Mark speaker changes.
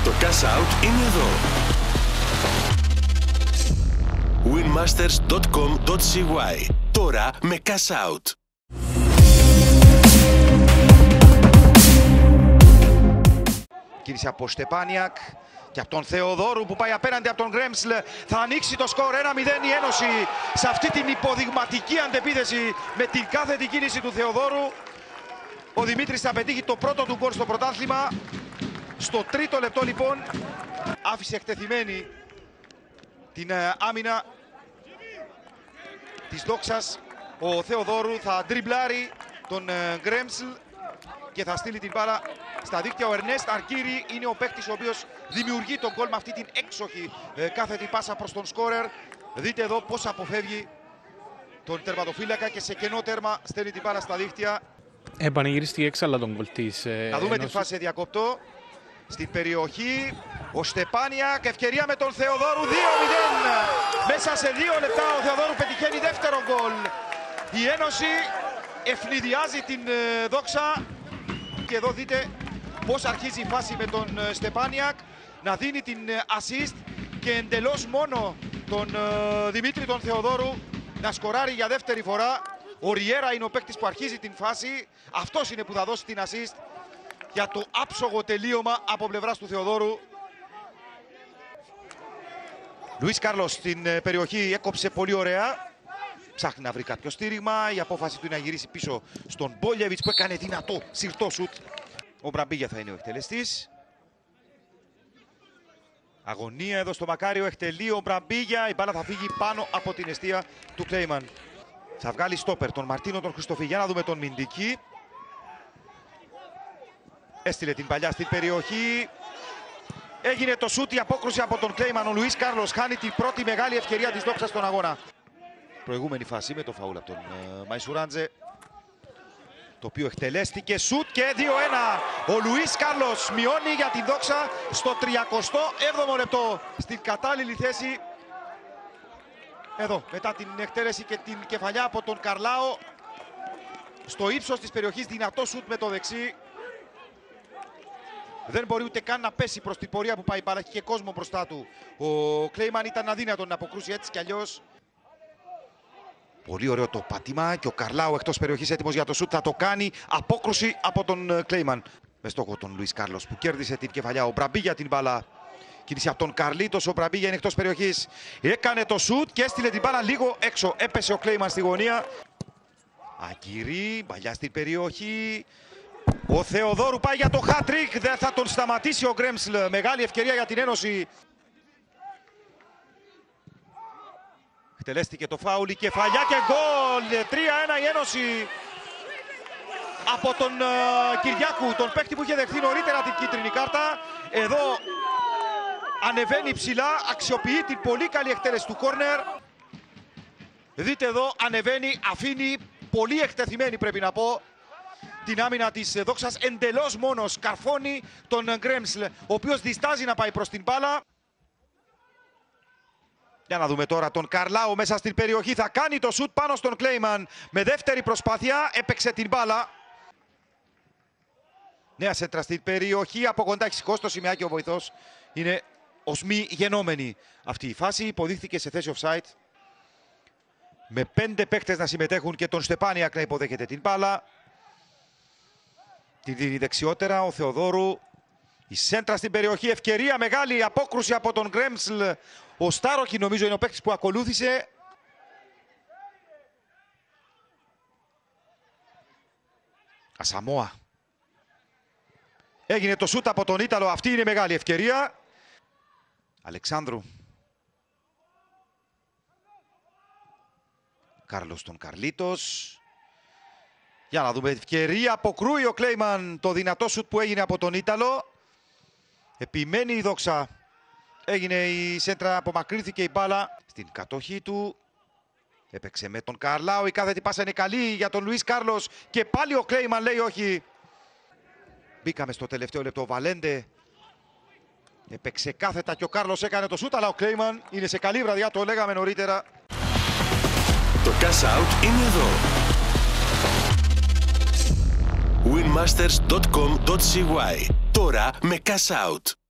Speaker 1: Το Cash Out είναι εδώ. winmasters.com.cy. Τώρα με Cash Out.
Speaker 2: Κίνηση από Στεπάνιακ και από τον Θεοδόρου που πάει απέναντι από τον Γκρέμσλ. Θα ανοίξει το σκορ 1-0 η Ένωση σε αυτή την υποδειγματική αντεπίθεση με την κάθετη κίνηση του Θεοδόρου. Ο Δημήτρης θα πετύχει το πρώτο του γκολ στο πρωτάθλημα. Στο τρίτο λεπτό λοιπόν άφησε εκτεθειμένη την άμυνα της Δόξας. Ο Θεοδόρου θα ντριμπλάρει τον Γκρέμσλ και θα στείλει την μπάλα στα δίκτυα. Ο Ερνέστ Αρκύρη είναι ο παίκτης ο οποίος δημιουργεί τον γκολ με αυτή την έξοχη κάθετη πάσα προς τον σκόρερ. Δείτε εδώ πώς αποφεύγει τον τερματοφύλακα και σε κενό τέρμα στέλνει την μπάλα στα δίκτυα.
Speaker 3: Επανηγυρίστηκε έξαλλα τον γκολ της
Speaker 2: Να δούμε την φάση διακόπτω. Στην περιοχή ο Στεπάνιακ, ευκαιρία με τον Θεοδόρου, 2-0. Μέσα σε 2 λεπτά ο Θεοδόρου πετυχαίνει δεύτερο γκολ. Η Ένωση ευνηδιάζει την Δόξα. Και εδώ δείτε πώς αρχίζει η φάση με τον Στεπάνιακ να δίνει την assist και εντελώς μόνο τον Δημήτρη τον Θεοδόρου να σκοράρει για δεύτερη φορά. Ο Ριέρα είναι ο παίκτης που αρχίζει την φάση. Αυτός είναι που θα δώσει την assist για το άψογο τελείωμα από πλευράς του Θεοδόρου. Λουίς Κάρλος στην περιοχή έκοψε πολύ ωραία. Ψάχνει να βρει κάποιο στήριγμα. Η απόφαση του είναι να γυρίσει πίσω στον Μπόλιεβιτς που έκανε δυνατό συρτό σουτ. Ο Μπραμπίγια θα είναι ο εκτελεστής. Αγωνία εδώ στο Μακάριο, εκτελεί ο Μπραμπίγια. Η μπάλα θα φύγει πάνω από την εστία του Κλέιμαν. Θα βγάλει στόπερ τον Μαρτίνο τον Χριστοφή. Για να δούμε τον Μιντική. Έστειλε την παλιά στην περιοχή. Έγινε το σούτ, η απόκρουση από τον Κλέιμαν. Ο Λουίς Κάρλος χάνει την πρώτη μεγάλη ευκαιρία της Δόξας στον αγώνα. Προηγούμενη φάση με το φαούλ από τον Μαϊσουράντζε, το οποίο εκτελέστηκε σούτ και 2-1. Ο Λουίς Κάρλος μειώνει για την Δόξα στο 37ο λεπτό. Στην κατάλληλη θέση. Εδώ, μετά την εκτέλεση και την κεφαλιά από τον Καρλάο. Στο ύψος της περιοχής, δυνατό σούτ με το δεξί. Δεν μπορεί ούτε καν να πέσει προς την πορεία που πάει η μπάλα. Έχει και κόσμο μπροστά του. Ο Κλέιμαν ήταν αδύνατο να αποκρούσει έτσι κι αλλιώς. Πολύ ωραίο το πάτημα και ο Καρλάου εκτός περιοχής έτοιμος για το σούτ. Θα το κάνει. Απόκρουση από τον Κλέιμαν. Με στόχο τον Λουίς Κάρλος που κέρδισε την κεφαλιά. Ο Μπραμπίγια την μπάλα. Κίνηση από τον Καρλίτος. Ο Μπραμπίγια είναι εκτός περιοχής. Έκανε το σούτ και έστειλε την μπάλα λίγο έξω. Έπεσε ο Κλέιμαν στη γωνία. Αγκυρή. Παλιά στην περιοχή. Ο Θεοδόρου πάει για το hat-trick. Δεν θα τον σταματήσει ο Γκρέμσλ. Μεγάλη ευκαιρία για την Ένωση. Εκτελέστηκε το φάουλ, η κεφαλιά και γκολ. 3-1 η Ένωση από τον Κυριάκου, τον παίκτη που είχε δεχθεί νωρίτερα την κίτρινη κάρτα. Εδώ ανεβαίνει ψηλά, αξιοποιεί την πολύ καλή εκτέλεση του κόρνερ. Δείτε εδώ, ανεβαίνει, αφήνει πολύ εκτεθειμένη πρέπει να πω την άμυνα της Δόξας. Εντελώς μόνος καρφώνει τον Γκρέμσλ, ο οποίος διστάζει να πάει προς την μπάλα. Για να δούμε τώρα τον Καρλάου μέσα στην περιοχή. Θα κάνει το σουτ πάνω στον Κλέιμαν. Με δεύτερη προσπάθεια έπαιξε την μπάλα. Νέα σέντρα στην περιοχή. Από κοντά έχει σηκώσει το σημειάκι ο βοηθός. Είναι ως μη γενόμενη αυτή η φάση. Υποδείχθηκε σε θέση offside. Με 5 παίκτες να συμμετέχουν και τον Στεπάνιακ να υποδέχεται την μπάλα. Την δίνει δεξιότερα ο Θεοδόρου. Η σέντρα στην περιοχή. Ευκαιρία μεγάλη. Απόκρουση από τον Γκρέμσλ. Ο Στάροκι νομίζω είναι ο παίκτης που ακολούθησε. Ασαμόα. Έγινε το σούτ από τον Ήταλο. Αυτή είναι μεγάλη ευκαιρία. Αλεξάνδρου. Κάρλος τον Καρλίτος. Για να δούμε ευκαιρία. Αποκρούει ο Κλέιμαν το δυνατό σούτ που έγινε από τον Ήταλο. Επιμένει η Δόξα. Έγινε η σέντρα, απομακρύνθηκε η μπάλα στην κατοχή του. Έπαιξε με τον Καρλάου. Η κάθετη πάσα είναι καλή για τον Λουίς Κάρλος. Και πάλι ο Κλέιμαν λέει όχι. Μπήκαμε στο τελευταίο λεπτό. Ο Βαλέντε έπαιξε κάθετα και ο Κάρλος έκανε το σούτ. Αλλά ο Κλέιμαν είναι σε καλή βραδιά. Το λέγαμε νωρίτερα.
Speaker 1: Το Cash Out είναι εδώ. winmasters.com.cy. Τώρα με Cash Out.